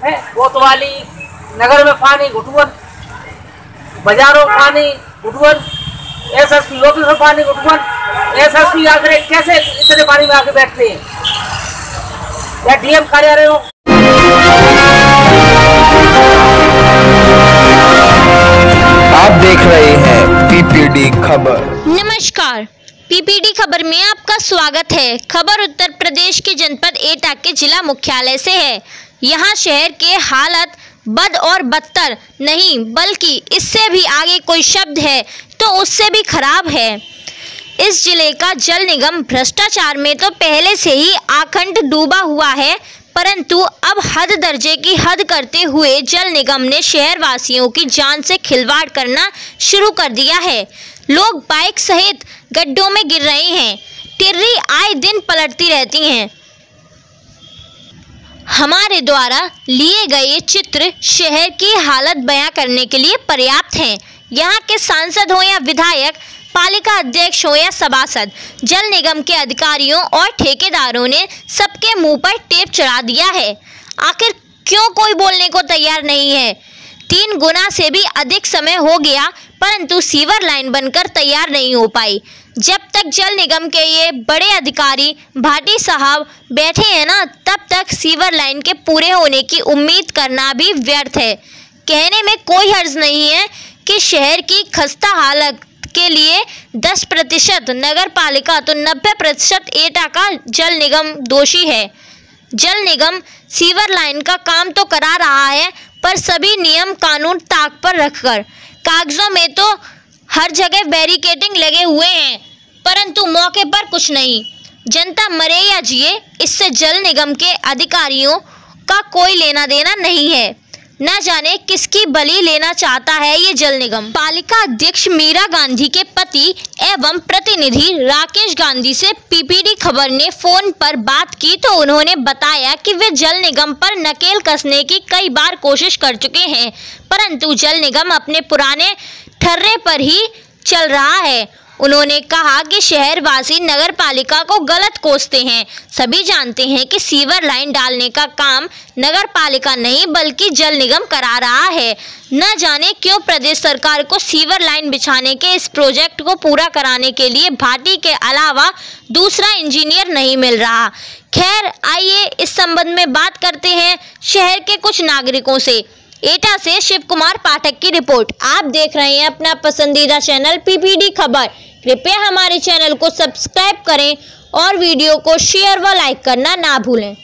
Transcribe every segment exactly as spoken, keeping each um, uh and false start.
है, कोतवाली नगर में पानी घुटुअन, बाजारों में पानी घुटुअन, एस एस पी ऑफिस में पानी घुटुअन। एस एस पी आकर कैसे इतने पानी में आके बैठते हैं या डी एम कार्यालय हो। आप देख रहे हैं पीपीडी खबर। नमस्कार, पीपीडी खबर में आपका स्वागत है। खबर उत्तर प्रदेश के जनपद एटा के जिला मुख्यालय से है। यहाँ शहर के हालत बद और बदतर नहीं बल्कि इससे भी आगे कोई शब्द है तो उससे भी खराब है। इस जिले का जल निगम भ्रष्टाचार में तो पहले से ही आखंड डूबा हुआ है, परंतु अब हद दर्जे की हद करते हुए जल निगम ने शहरवासियों की जान से खिलवाड़ करना शुरू कर दिया है। लोग बाइक सहित गड्ढों में गिर रहे हैं, टिर्री आए दिन पलटती रहती हैं। हमारे द्वारा लिए गए चित्र शहर की हालत बयां करने के लिए पर्याप्त हैं। यहाँ के सांसद हो या विधायक, पालिका अध्यक्ष हो या सभासद, जल निगम के अधिकारियों और ठेकेदारों ने सबके मुंह पर टेप चढ़ा दिया है। आखिर क्यों कोई बोलने को तैयार नहीं है? तीन गुना से भी अधिक समय हो गया परंतु सीवर लाइन बनकर तैयार नहीं हो पाई। जब तक जल निगम के ये बड़े अधिकारी भाटी साहब बैठे हैं ना, तब तक सीवर लाइन के पूरे होने की उम्मीद करना भी व्यर्थ है। कहने में कोई हर्ज नहीं है कि शहर की खस्ता हालत के लिए दस प्रतिशत नगर पालिका तो नब्बे प्रतिशत एटा का जल निगम दोषी है। जल निगम सीवर लाइन का काम तो करा रहा है पर सभी नियम कानून ताक पर रखकर। कागजों में तो हर जगह बैरिकेडिंग लगे हुए हैं परंतु मौके पर कुछ नहीं। जनता मरे या जिए, इससे जल निगम के अधिकारियों का कोई लेना देना नहीं है। न जाने किसकी बलि लेना चाहता है ये जल निगम। पालिका अध्यक्ष मीरा गांधी के पति एवं प्रतिनिधि राकेश गांधी से पीपीडी खबर ने फोन पर बात की तो उन्होंने बताया कि वे जल निगम पर नकेल कसने की कई बार कोशिश कर चुके हैं परंतु जल निगम अपने पुराने ठर्रे पर ही चल रहा है। उन्होंने कहा कि शहरवासी नगर पालिका को गलत कोसते हैं। सभी जानते हैं कि सीवर लाइन डालने का काम नगर पालिका नहीं बल्कि जल निगम करा रहा है। न जाने क्यों प्रदेश सरकार को सीवर लाइन बिछाने के इस प्रोजेक्ट को पूरा कराने के लिए भाटी के अलावा दूसरा इंजीनियर नहीं मिल रहा। खैर, आइए इस संबंध में बात करते हैं शहर के कुछ नागरिकों से। एटा से शिव कुमार पाठक की रिपोर्ट। आप देख रहे हैं अपना पसंदीदा चैनल पीपीडी खबर। कृपया हमारे चैनल को सब्सक्राइब करें और वीडियो को शेयर व लाइक करना ना भूलें।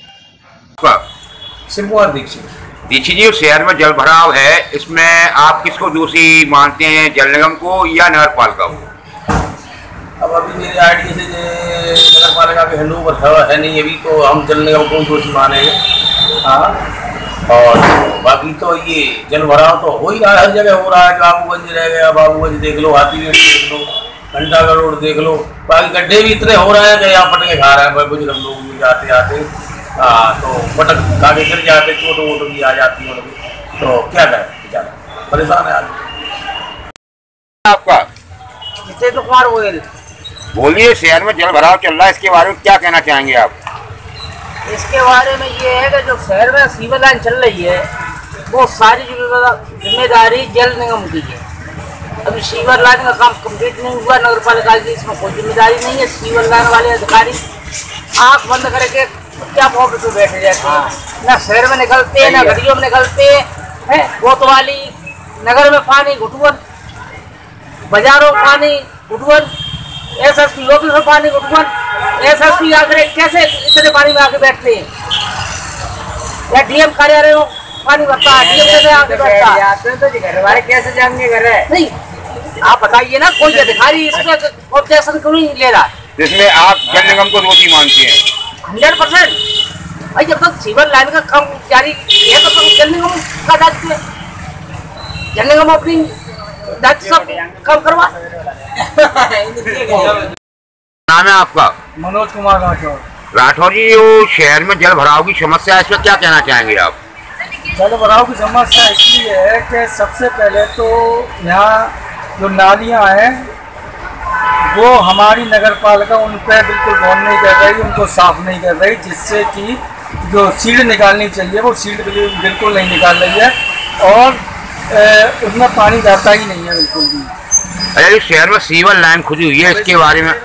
शिव कुमार दीक्षित दीक्षित जी, शहर में जल भराव है, इसमें आप किसको दोषी मानते हैं, जल निगम को या नगर पालिका को? अब अभी मेरे आइडिया से नगर पालिका के हैंडओवर है नहीं, अभी तो हम जल निगम को दोषी मानेंगे। हाँ, और बाकी तो ये जल भराव तो हो ही रहा है, हर जगह हो रहा है। बाबूगंज रह गया, बाबूगंज देख लो, हाथीगंज देख लो, घंटा का रोड देख लो, बाकी गड्ढे भी इतने हो रहे हैं कि यहाँ पटके खा रहे हैं बुजुर्ग लोग भी जाते आते। हाँ, तो पटक खा के गिर जाते, चोट वोट भी आ जाती है, तो क्या करें, बेचारा परेशान है आदमी। आपका जितेंद्र कुमार गोयल। बोलिए, शहर में जल भराव चल रहा है, इसके बारे में क्या कहना चाहेंगे आप? इसके बारे में ये है कि जो शहर में सीवर लाइन चल रही है वो सारी जिम्मेदारी जल निगम की है। अभी सीवर लाइन का काम कंप्लीट नहीं हुआ, नगर पालिका की इसमें कोई जिम्मेदारी नहीं है। सीवर लाइन वाले अधिकारी आंख बंद करके क्या ऑफिस में बैठे रहते हैं, ना शहर में निकलते हैं ना गलियों में निकलते हैं। कोतवाली नगर में पानी घुटुअन, बाजारों में पानी घुटुअन, एस एस पी ऑफिस में पानी घुटुअन। एस एस पी आकर कैसे इतने पानी में आके बैठते हैं या डी एम कार्यालय में पानी भरता है, डीएम कैसे आके बैठता है? तो घर वाले कैसे जाएंगे घर है? नहीं, आप बताइए ना, कोई अधिकारी इसमें ऑब्जेक्शन क्यों नहीं ले रहा है? जिसमें आप जल निगम को दोषी मानते हैं? हंड्रेड परसेंट भाई, जब तक सीवर लाइन का काम जारी है तब तक जल निगम का दायित्व है। जल निगम अपनी दायित्व सब काम करवा। नाम है आपका? मनोज कुमार राठौर। राठौर जी, जो शहर में जल भराव की समस्या है, इस पर क्या कहना चाहेंगे आप? जल भराव की समस्या इसलिए है कि सबसे पहले तो यहाँ जो नालियाँ हैं वो हमारी नगर पालिका उन पर बिल्कुल गौर नहीं कर रही, उनको साफ नहीं कर रही, जिससे कि जो सीड निकालनी चाहिए वो सीड बिल्कुल नहीं निकाल रही है और ए, उसमें पानी जाता ही नहीं है बिल्कुल भी। अरे शहर में सीवर लाइन खुदी हुई है, इसके बारे में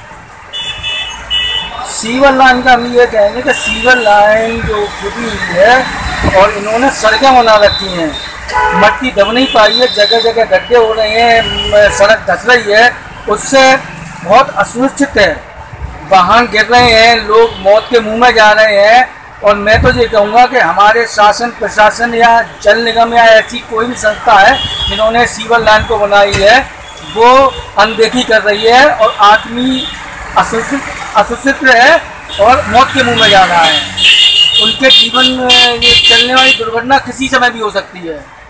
सीवर लाइन का हम ये कहेंगे कि सीवर लाइन जो खुदी हुई है और इन्होंने सड़कें बना रखी हैं, मट्टी दब नहीं पाई है, जगह जगह गड्ढे हो रहे हैं, सड़क धस रही है, उससे बहुत असुरक्षित है, वाहन गिर रहे हैं, लोग मौत के मुंह में जा रहे हैं। और मैं तो ये कहूँगा कि हमारे शासन प्रशासन या जल निगम या ऐसी कोई भी संस्था है जिन्होंने सीवर लाइन को बनाई है वो अनदेखी कर रही है और आदमी असुरक्षित असुरक्षित है और मौत के मुंह में जा रहा है। उनके जीवन में ये चलने वाली दुर्घटना किसी समय भी हो सकती है।